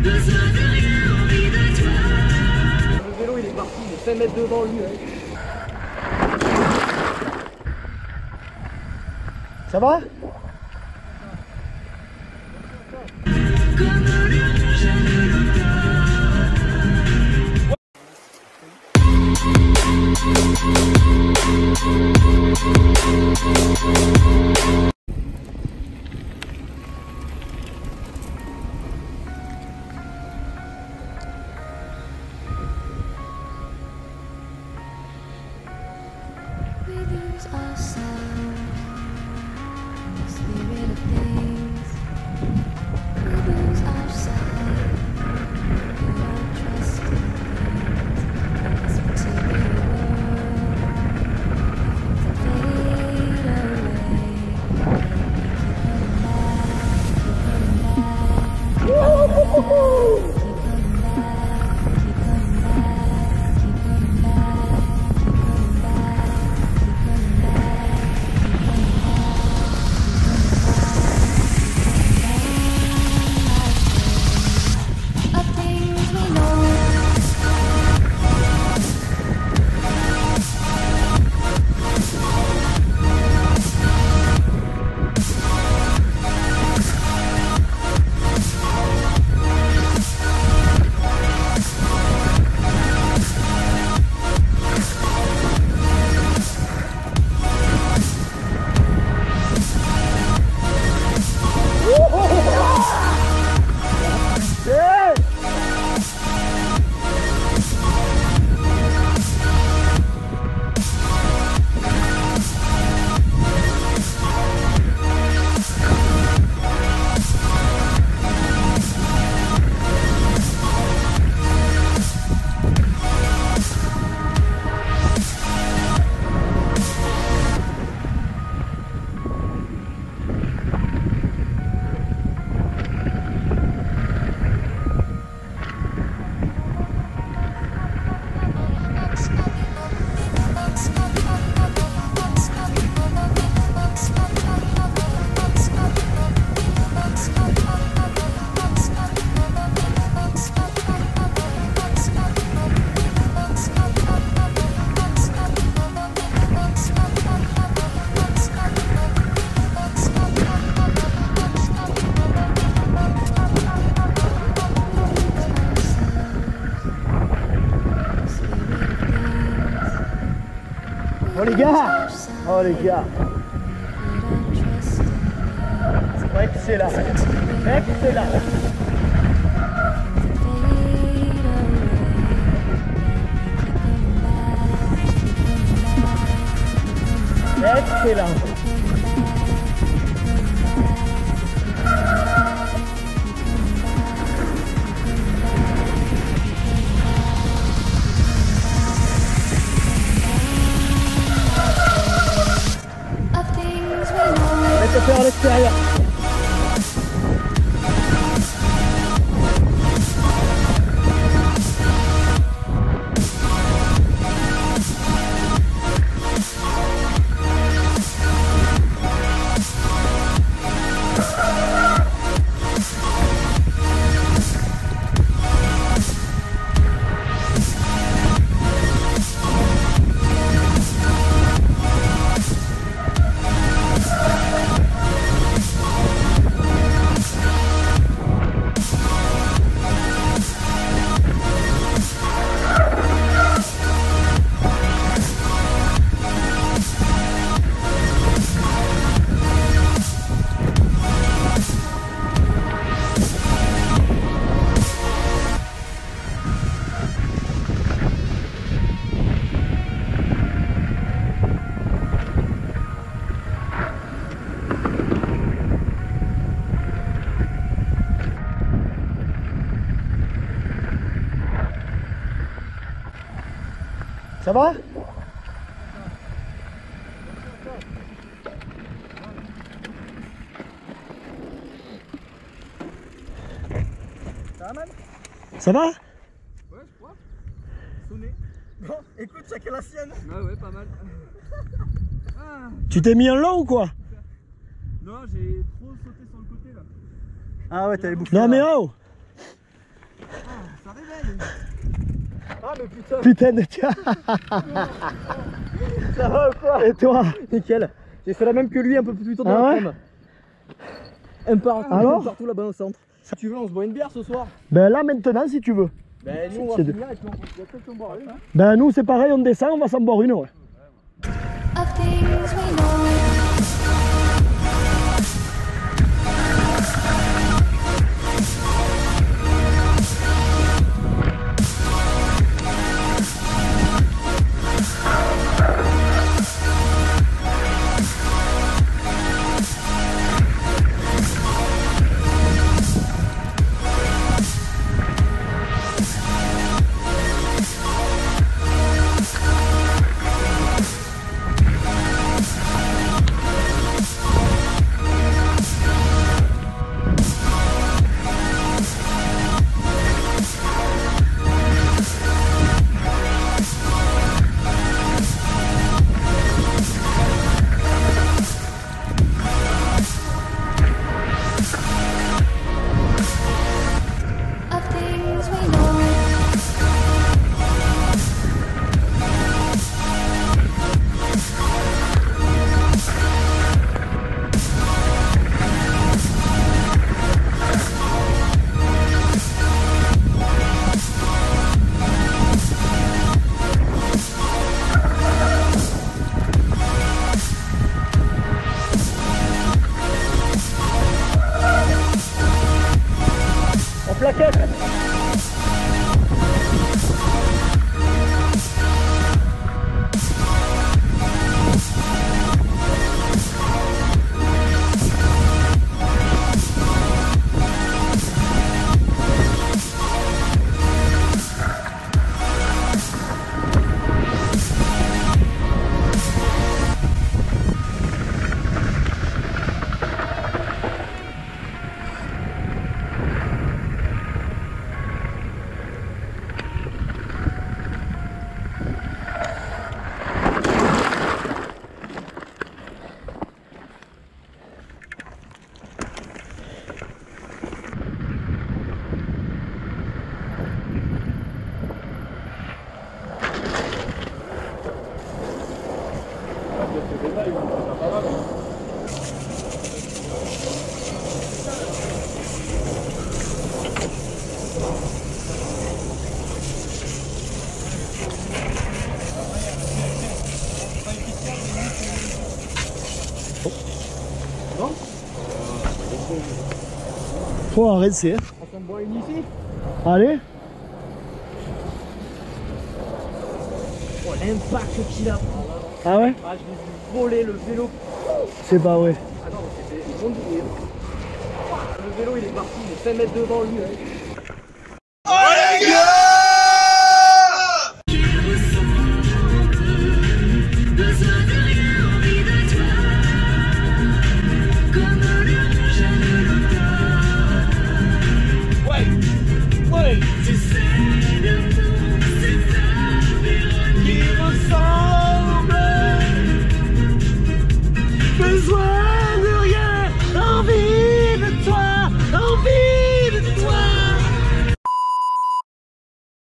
Le vélo il est parti, il est 5 mètres devant lui. Ça va? Oh les gars! Oh les gars! Excellent! Excellent! Excellent! On va te faire à l'extérieur. Ça va? Ça va, man? Ça va? Ouais, je crois. Sonné. Bon, écoute, chacun la sienne. Ouais, pas mal. Ah. Tu t'es mis un long ou quoi? Non, j'ai trop sauté sur le côté là. Ah ouais, t'avais bouffé. Non mais oh! Ah mais putain. Putain de tiens. Ça va ou quoi? Et toi? Nickel. J'ai fait la même que lui un peu plus tôt dans Ah ouais? l'après-midi. Un partout, Alors? un partout là-bas au centre. Si tu veux, on se boit une bière ce soir. Ben là maintenant si tu veux. Ben nous on va C'est finir et puis on va peut-être en boire une. Hein. Ben nous c'est pareil, on descend, on va s'en boire une, ouais. Of things we know. Plaquette. Faut arrêter. On s'en boit une ici. Allez. Oh l'impact qu'il a pris. Ah ouais? Ah je l'ai vu voler le vélo. C'est pas vrai. Ah non mais c'était une bonne idée. Le vélo il est parti, il est 5 mètres devant lui. Hein. Oh les gars!